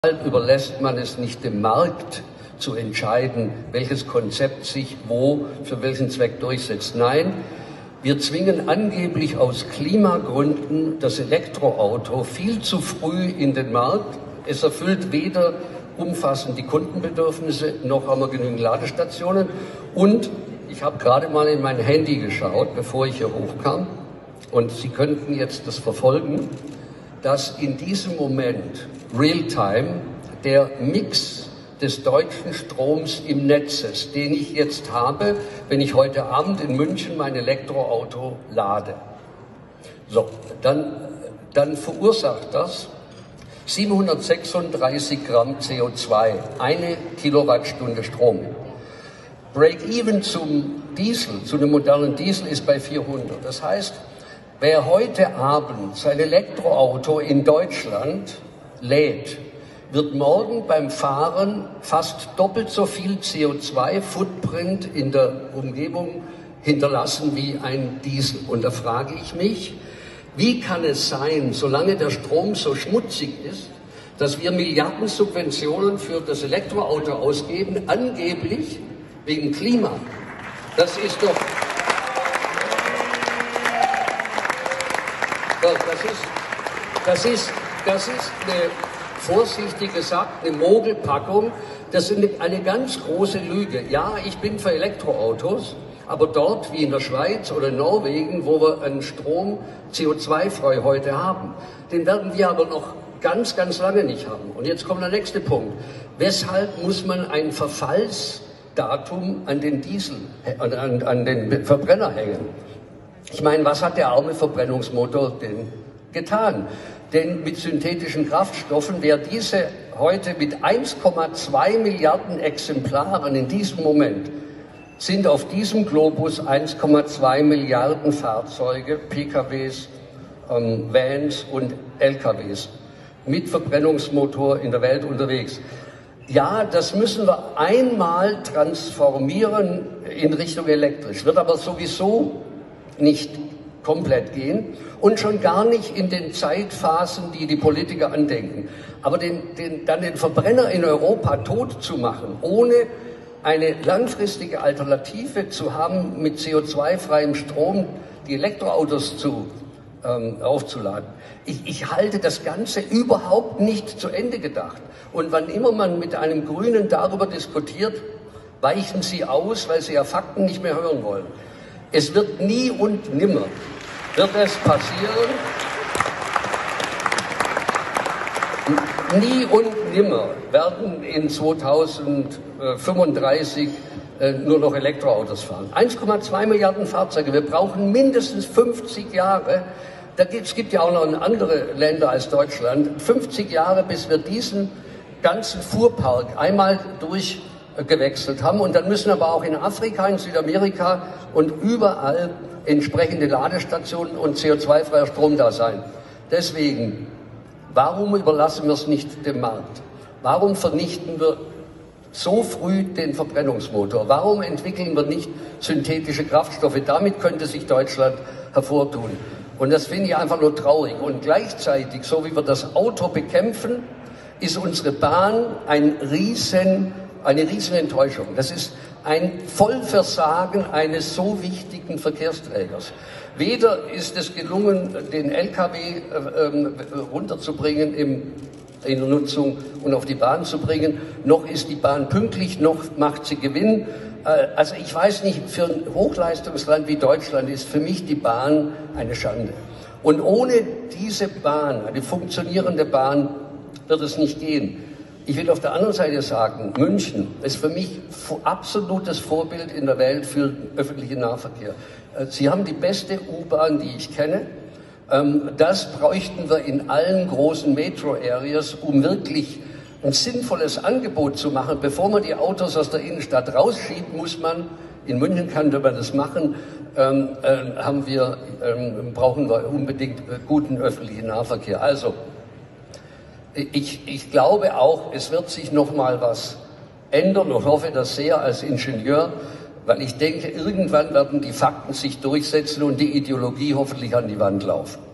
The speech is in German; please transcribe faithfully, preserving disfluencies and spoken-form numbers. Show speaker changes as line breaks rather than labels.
Deshalb überlässt man es nicht dem Markt zu entscheiden, welches Konzept sich wo für welchen Zweck durchsetzt. Nein, wir zwingen angeblich aus Klimagründen das Elektroauto viel zu früh in den Markt. Es erfüllt weder umfassend die Kundenbedürfnisse, noch haben wir genügend Ladestationen. Und ich habe gerade mal in mein Handy geschaut, bevor ich hier hochkam, und Sie könnten jetzt das verfolgen, dass in diesem Moment Realtime der Mix des deutschen Stroms im Netz ist, den ich jetzt habe, wenn ich heute Abend in München mein Elektroauto lade. So, dann, dann verursacht das siebenhundertsechsunddreißig Gramm C O zwei, eine Kilowattstunde Strom. Break-even zum Diesel, zu einem modernen Diesel ist bei vierhundert. Das heißt, wer heute Abend sein Elektroauto in Deutschland lädt, wird morgen beim Fahren fast doppelt so viel C O zwei Footprint in der Umgebung hinterlassen wie ein Diesel. Und da frage ich mich, wie kann es sein, solange der Strom so schmutzig ist, dass wir Milliardensubventionen für das Elektroauto ausgeben, angeblich wegen Klima? Das ist doch... Das ist, das ist, das ist eine, vorsichtig gesagt, eine Mogelpackung. Das ist eine, eine ganz große Lüge. Ja, ich bin für Elektroautos, aber dort wie in der Schweiz oder in Norwegen, wo wir einen Strom C O zwei frei heute haben, den werden wir aber noch ganz, ganz lange nicht haben. Und jetzt kommt der nächste Punkt. Weshalb muss man ein Verfallsdatum an den Diesel, an, an den Verbrenner hängen? Ich meine, was hat der arme Verbrennungsmotor denn getan? Denn mit synthetischen Kraftstoffen, wer diese heute mit eins Komma zwei Milliarden Exemplaren in diesem Moment, sind auf diesem Globus eins Komma zwei Milliarden Fahrzeuge, P K Ws, ähm, Vans und L K Ws mit Verbrennungsmotor in der Welt unterwegs. Ja, das müssen wir einmal transformieren in Richtung elektrisch, wird aber sowieso nicht komplett gehen und schon gar nicht in den Zeitphasen, die die Politiker andenken. Aber den, den, dann den Verbrenner in Europa tot zu machen, ohne eine langfristige Alternative zu haben, mit C O zwei freiem Strom die Elektroautos zu, ähm, aufzuladen. Ich, ich halte das Ganze überhaupt nicht zu Ende gedacht. Und wann immer man mit einem Grünen darüber diskutiert, weichen sie aus, weil sie ja Fakten nicht mehr hören wollen. Es wird nie und nimmer, wird es passieren, nie und nimmer werden in zweitausendfünfunddreißig äh, nur noch Elektroautos fahren. eins Komma zwei Milliarden Fahrzeuge, wir brauchen mindestens fünfzig Jahre, da gibt, es gibt ja auch noch andere Länder als Deutschland, fünfzig Jahre, bis wir diesen ganzen Fuhrpark einmal durch gewechselt haben. Und dann müssen aber auch in Afrika, in Südamerika und überall entsprechende Ladestationen und C O zwei freier Strom da sein. Deswegen, warum überlassen wir es nicht dem Markt? Warum vernichten wir so früh den Verbrennungsmotor? Warum entwickeln wir nicht synthetische Kraftstoffe? Damit könnte sich Deutschland hervortun. Und das finde ich einfach nur traurig. Und gleichzeitig, so wie wir das Auto bekämpfen, ist unsere Bahn ein riesen Eine riesen Enttäuschung. Das ist ein Vollversagen eines so wichtigen Verkehrsträgers. Weder ist es gelungen, den L K W äh, runterzubringen im, in der Nutzung und auf die Bahn zu bringen, noch ist die Bahn pünktlich, noch macht sie Gewinn. Äh, also ich weiß nicht, für ein Hochleistungsland wie Deutschland ist für mich die Bahn eine Schande. Und ohne diese Bahn, eine funktionierende Bahn, wird es nicht gehen. Ich will auf der anderen Seite sagen, München ist für mich absolutes Vorbild in der Welt für öffentlichen Nahverkehr. Sie haben die beste U-Bahn, die ich kenne. Das bräuchten wir in allen großen Metro-Areas, um wirklich ein sinnvolles Angebot zu machen. Bevor man die Autos aus der Innenstadt rausschiebt, muss man, in München könnte man das machen, ähm, äh, haben wir, ähm, brauchen wir unbedingt äh, guten öffentlichen Nahverkehr. Also, Ich, ich glaube auch, es wird sich noch mal was ändern und hoffe das sehr als Ingenieur, weil ich denke, irgendwann werden die Fakten sich durchsetzen und die Ideologie hoffentlich an die Wand laufen.